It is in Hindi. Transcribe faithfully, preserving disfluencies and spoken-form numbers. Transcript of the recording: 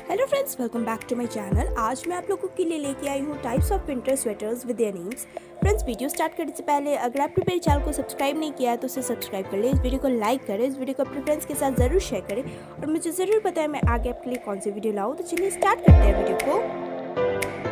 Hello friends, welcome back to my channel. आज मैं आप लोगों के लिए लेके आई हूँ types of winter sweaters with their names. Friends, video start करने से पहले अगर आपने मेरे चैनल को सब्सक्राइब नहीं किया है तो उसे सब्सक्राइब कर लें, इस वीडियो को लाइक करें, इस वीडियो को अपने फ्रेंड्स के साथ ज़रूर शेयर करें और मुझे ज़रूर बताएं मैं आगे आपके लिए कौन सी वीडियो लाऊँ। तो चलिए स्टार्ट करते हैं वीडियो को।